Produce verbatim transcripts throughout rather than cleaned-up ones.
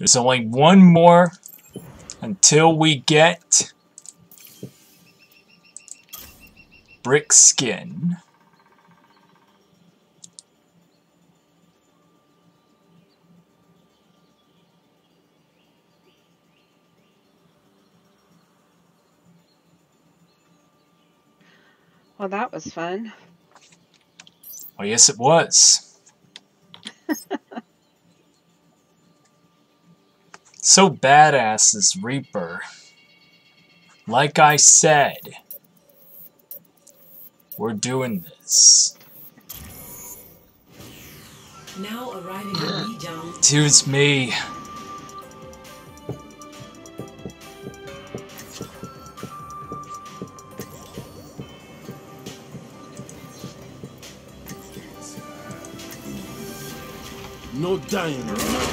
There's only one more until we get brick skin. Well, that was fun. Oh, yes, it was. So badass, this Reaper. Like I said, we're doing this. Now arriving at Lijiang. Excuse me. No dying.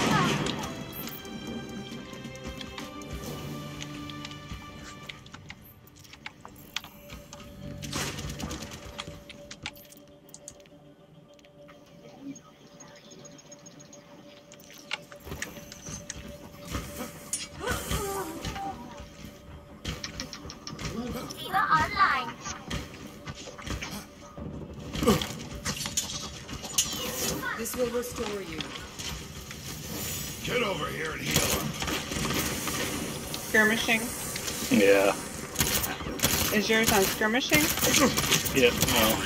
This will restore you. Get over here and heal. Skirmishing. Yeah. Is yours on skirmishing? Yeah, no.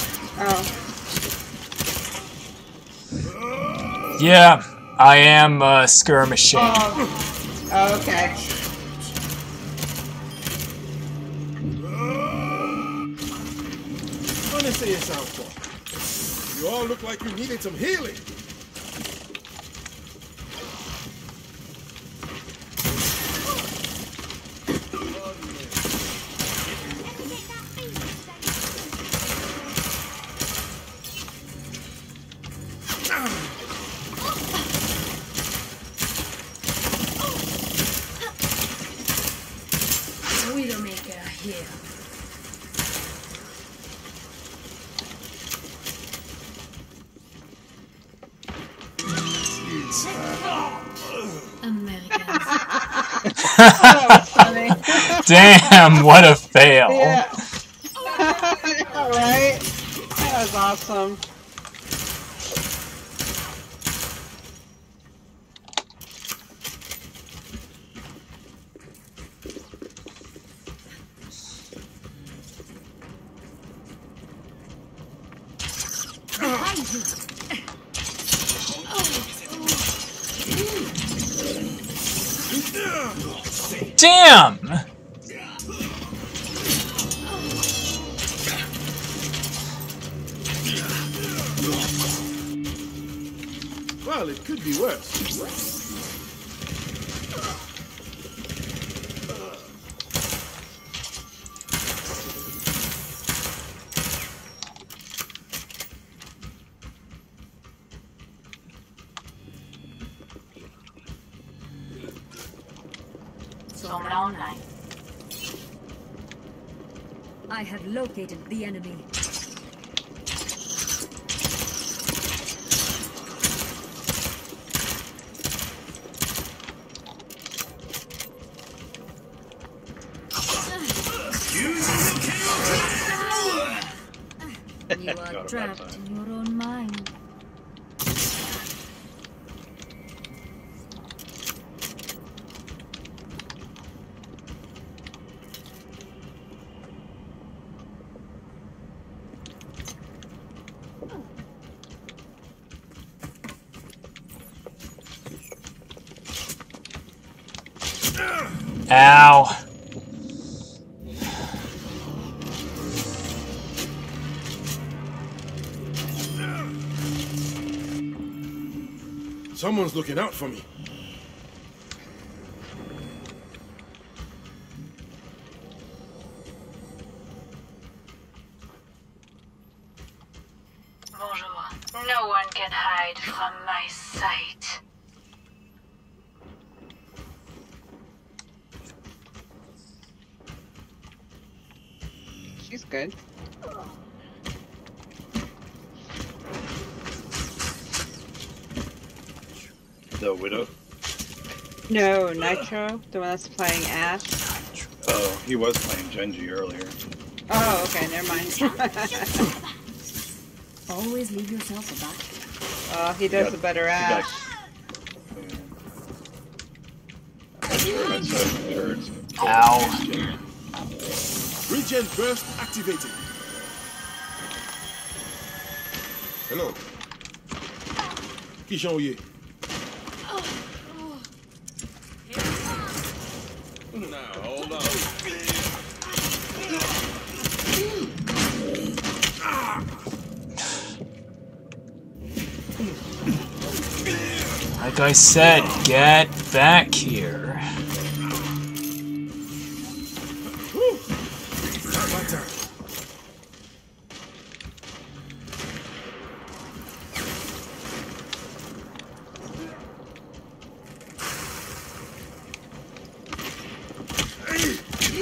Oh. Yeah, I am uh, skirmishing. Oh. Oh, okay. Funny say it sounds fun. You all look like you needed some healing. Widowmaker here. Americans. That was funny. Damn, what a fail. Yeah. Right? That was awesome. Damn! Well, it could be worse. Online. I have located the enemy. You are trapped in your own mind. Ow. Someone's looking out for me. Bonjour. No one can hide from my sight. She's good. The widow. No, Nitro, the one that's playing Ash. Oh, he was playing Genji earlier. Oh, okay, never mind. Always leave yourself a back. Oh, he does got- a better he got- Ash. That's so turds. Ow. Regen burst activated. Hello. Qui j'en y Now, hold on. Like I said, get back here. Not my turn. Hey!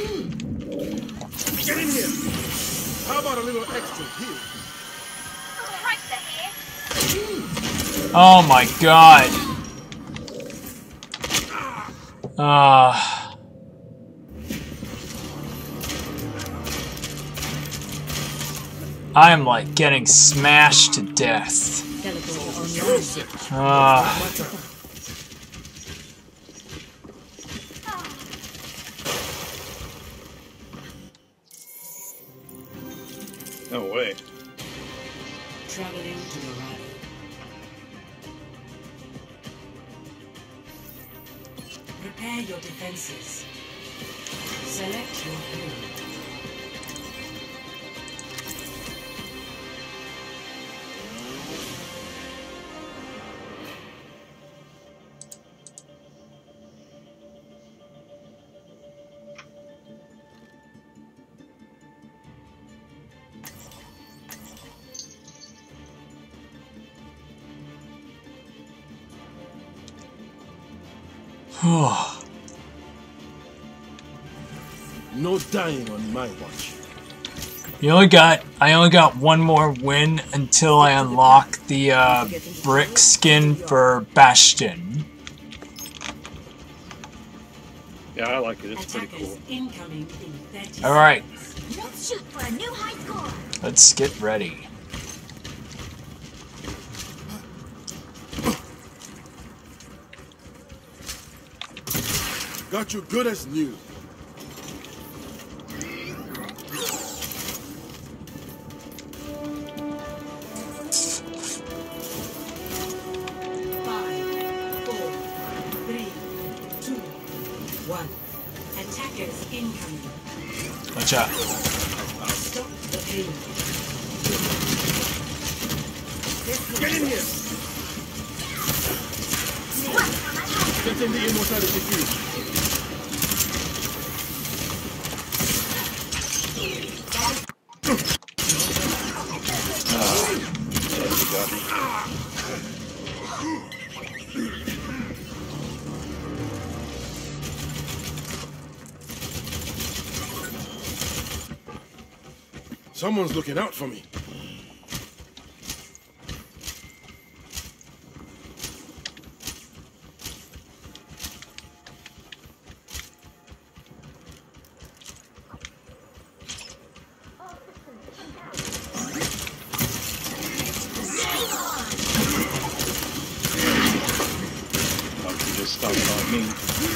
Get in here! How about a little extra here? Right ahead. Oh my god. Ah. I am like getting smashed to death. Teleporter online. Ah. My turn. No way. Traveling to Dorado. Prepare your defenses. Select your hero. No dying on my watch. You only got I only got one more win until I unlock the uh, brick skin for Bastion. Yeah, I like it. It's pretty Attackers cool. incoming in thirty All right, Let's shoot for a new high score. let's get ready. Got you good as new. Five, four, three, two, one. Attackers incoming. Watch out. Stop the pain. Get in here! Get in the immortality field. Someone's looking out for me. Oh, you just stopped on me.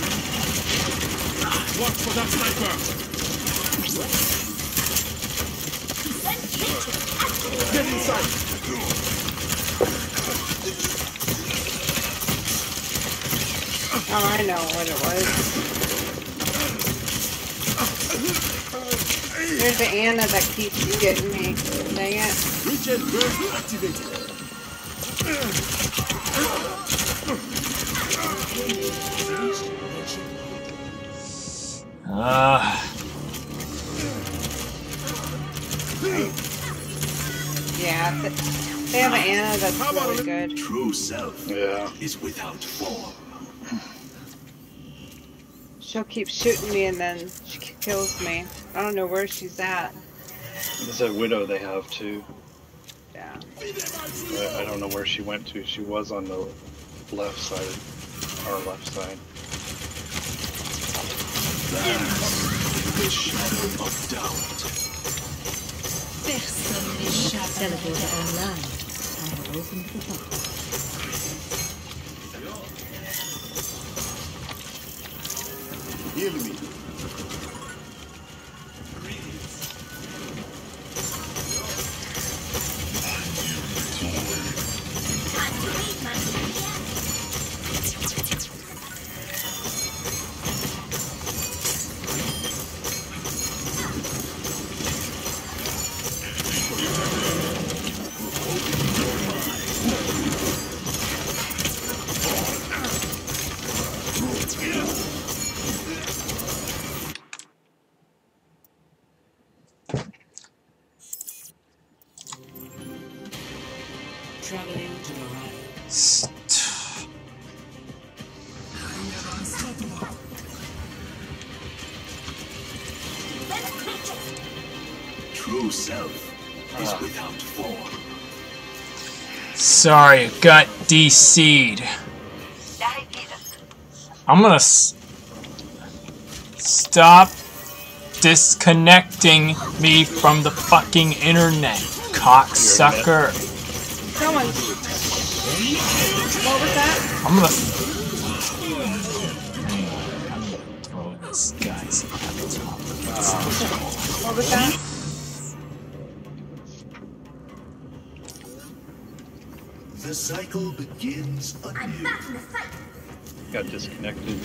Watch for that sniper! Get inside! Oh, I know what it was. There's the Anna that keeps getting me. Dang it. Regen burst activated. Uh, Yeah, th- they have an Anna that's really good. True self Yeah. is without form. She'll keep shooting me and then she k- kills me. I don't know where she's at. There's a widow they have too. Yeah. I, I don't know where she went to. She was on the left side, our left side. The shadow of doubt. Personne n'échappe. Teleporter online. I have opened the box. Heal me. Traveling to Orion. True self is without form. Sorry, got D C'd. I'm gonna s stop disconnecting me from the fucking internet, cocksucker. Someone. What was that? I'm gonna throw this guy's laptop. What was that? The cycle begins anew. Got disconnected.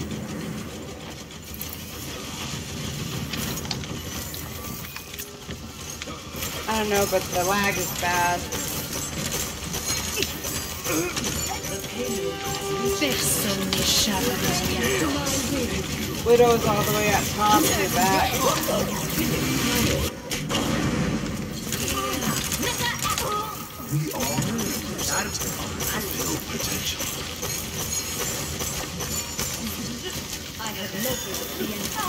I don't know, but the lag is bad. Personne n'échappe à ma Widow's all the way at top to back. We all possess unfulfilled potential. I have located the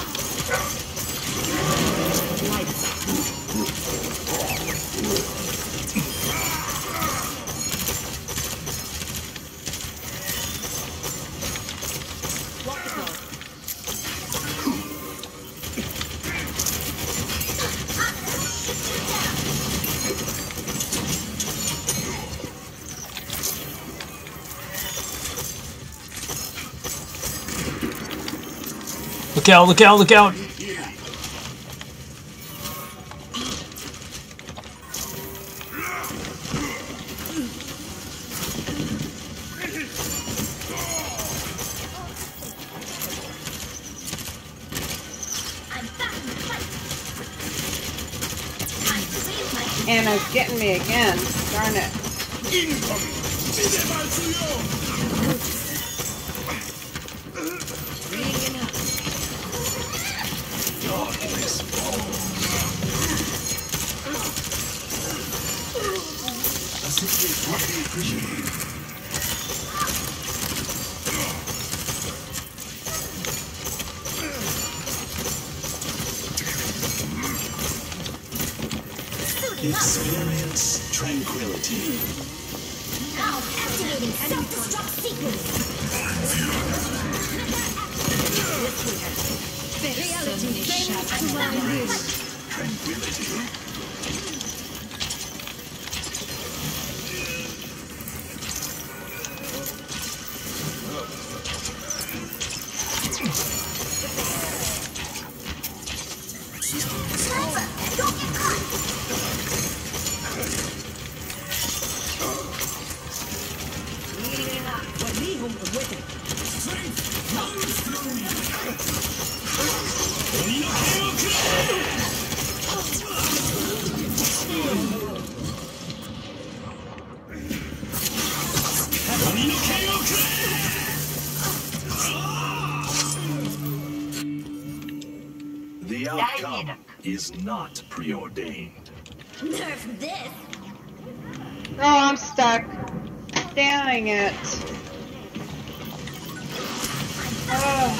Look out, look out, look out! Anna's getting me again. Darn it. Darkness falls. Assistance would be appreciated. Experience tranquility. Now activating self-destruct sequence. Reality bends to my will. Tranquility. The outcome is not preordained. Nerf this. Oh, I'm stuck. Dang it. Oh.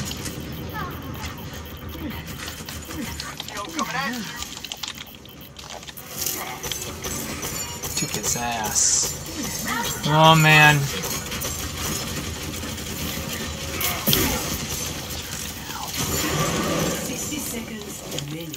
Took his ass. Oh man. remaining.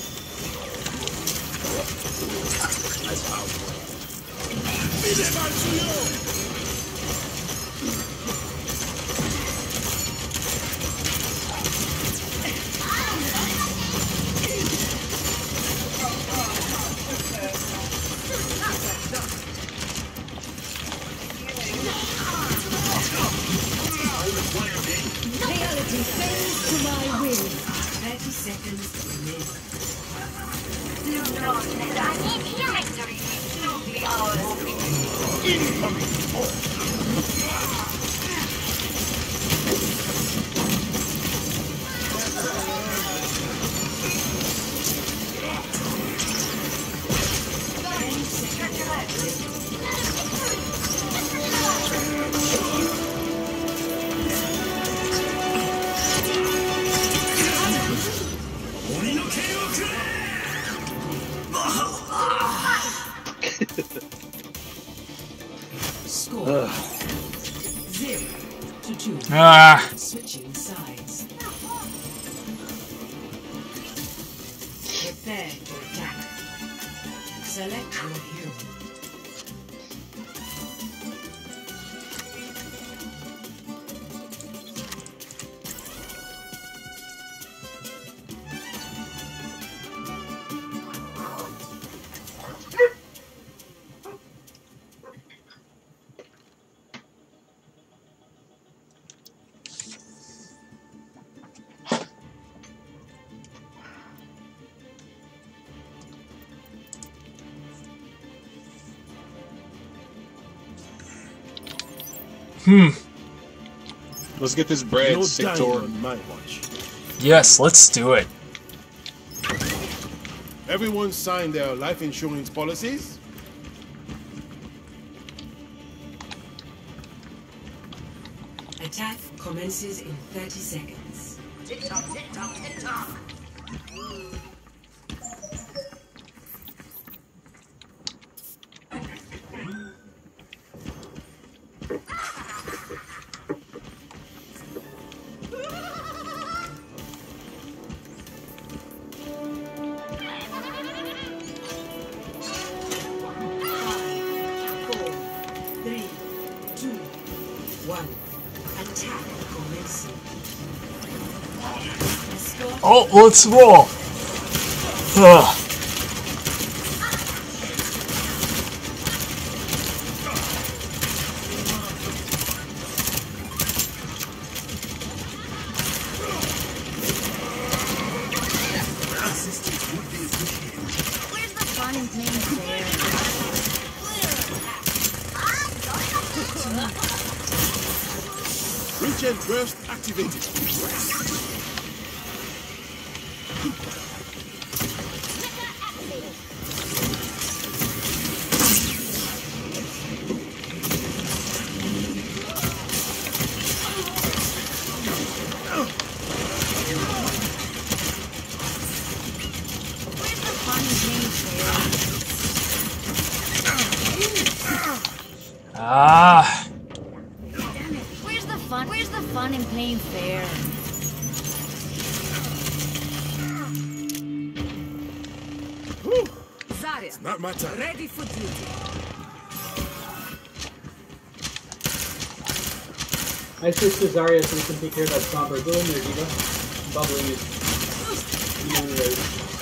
Reality bends to my will. thirty seconds remaining. I need victory. Be ours. Score zero to two. Ah, Switching sides. Prepare to attack. Select your hero. hmm. Let's get this bread, No Sector. dying on my watch. Yes, let's do it. Everyone signed their life insurance policies? Attack commences in thirty seconds. Tick tock, tick tock, tick tock. Oh, let's roll. Ugh. Where's the fun in playing fair? Reach and burst activated. Where's the fun in playing fair? Ah. Damn it. Where's the fun? Where's the fun in playing fair? Whew, Zarya, not my time. ready for duty. I switched to Zarya so we can take care of that Somber. Go in there, Diva. Bubbling is even right.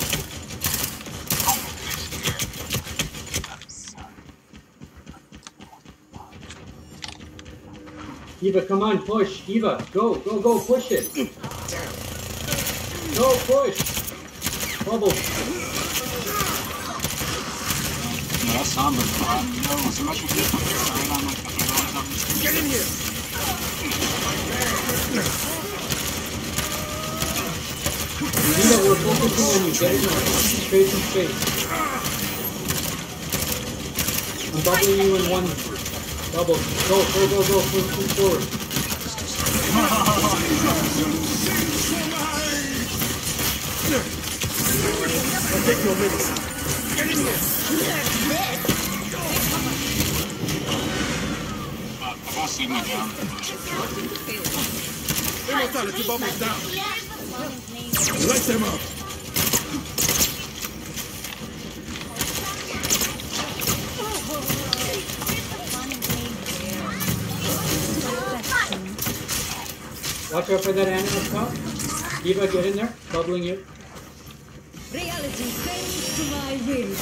Diva, come on, push. Diva, go, go, go, push it. Go, push. Bubble. No, that's Somber. Um, no, so much of this. Get in here! Diva, we're focusing on you. Get in there. Space and space. I'm bubbling you in one. Double. Go, go, go, go. Push, push forward. I'll take your medicine. Get in here! I got Sigma down. Immortality bubbles down. Light them up. Watch out for that Anna up top. Eva, get in there. Bubbling you. Reality bends to my will.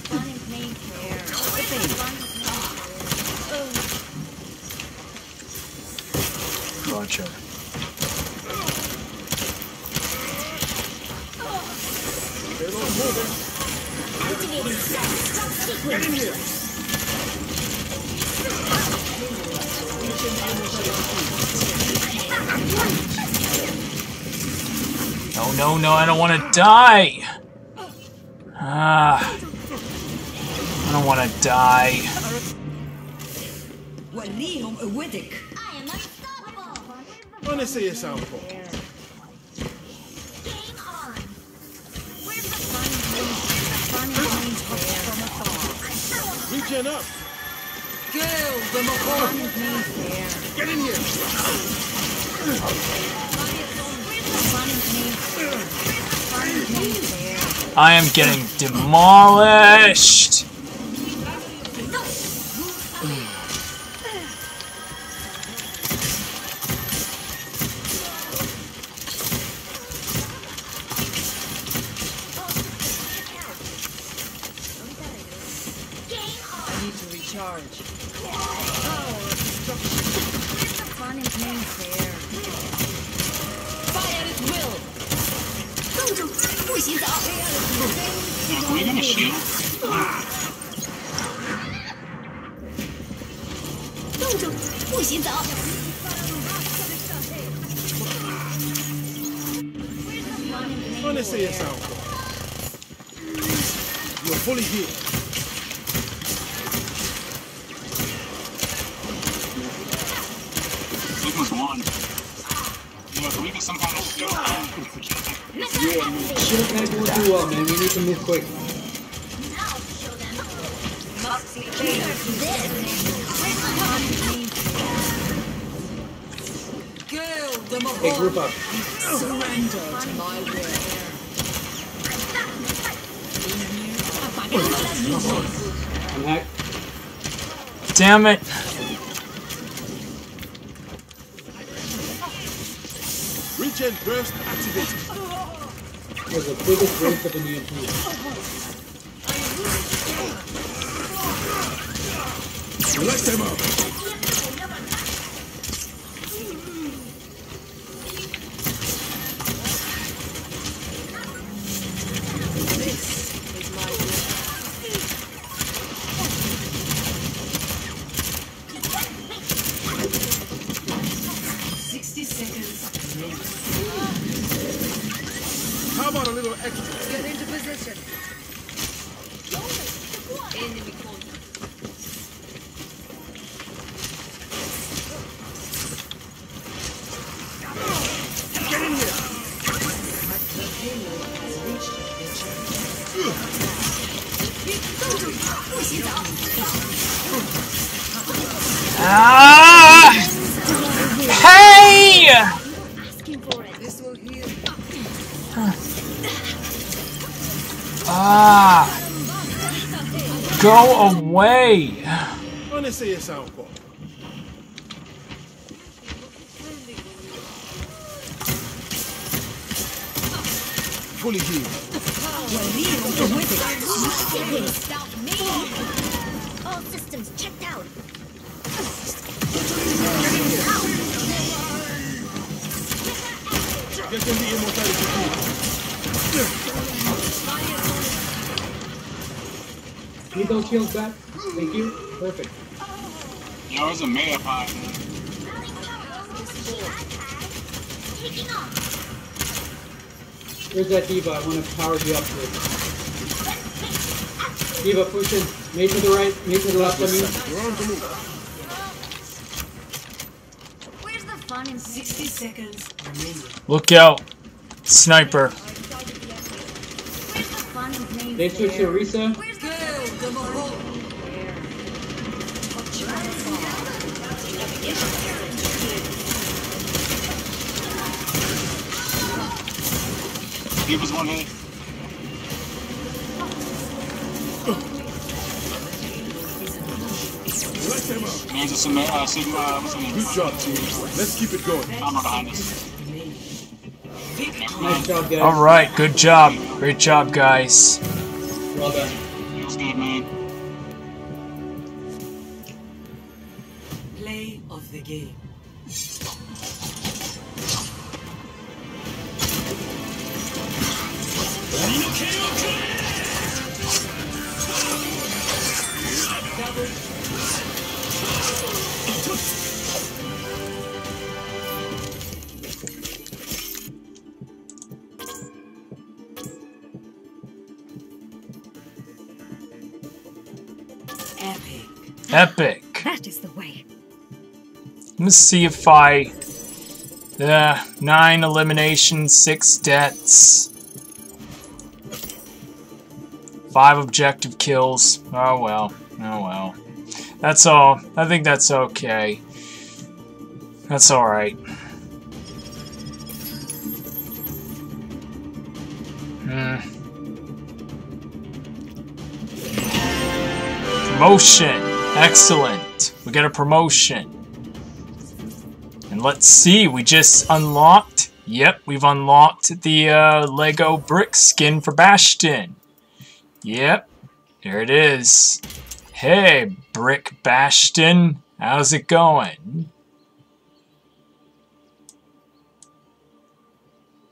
Gotcha. Get in here! No, no, no, I don't want to die! Ah. I don't want to die. وليهم قوتك. Honestly, it sounds cool. Regen up! Kill the Mahal. Get in here! I am getting demolished! Charge. Fight at its will. Are we gonna shield? Honestly, it sounds cool. You're fully healed. Sigma's one. Yeah, can we get some kind of shield? Shield tank won't do well, man. We need to move quick. Kill the Mahal. Hey, group up. Surrender to my will. I'm hacked. Damn it! Regen burst activated. There's the biggest waste of an E M P. Let them up. Sixty seconds. How about a little extra? Get into position. Enemy contact. Get in here! Ah! Hey! This will heal. Ah! Go away! Honestly, it sounds cool. Fully healed. All systems checked out. Get them the immortality key. Need those shields back? Thank you. Perfect. Yo, there's a meta pod. Where's that Diva? I want to power you up to it. Diva, push in. Mate to the right, mate to the left, I mean. You're on the move. Where's the fun in Sixty seconds remaining. Look out! Sniper. Where's the fun in playing They switch to fair? Risa. Where's the Kill the Mahal. He was one hit. Let them out. There's a Sigma, uh, Sigma, uh, what's her name? Good job, team. Let's keep it going. Armor behind us. Nice job, guys. Alright, good job. Great job, guys. Well done. Feels good, man. Play of the game. Epic. Epic. That is the way. Let me see if I... Uh, nine eliminations, six deaths. Five objective kills. Oh well. Oh well. That's all. I think that's okay. That's alright. Hmm. Promotion! Excellent! We get a promotion. And let's see, we just unlocked... Yep, we've unlocked the uh, Lego brick skin for Bastion. Yep, there it is. Hey, Brick Bastion, how's it going?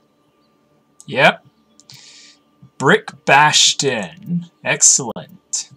Yep. Brick Bastion. Excellent.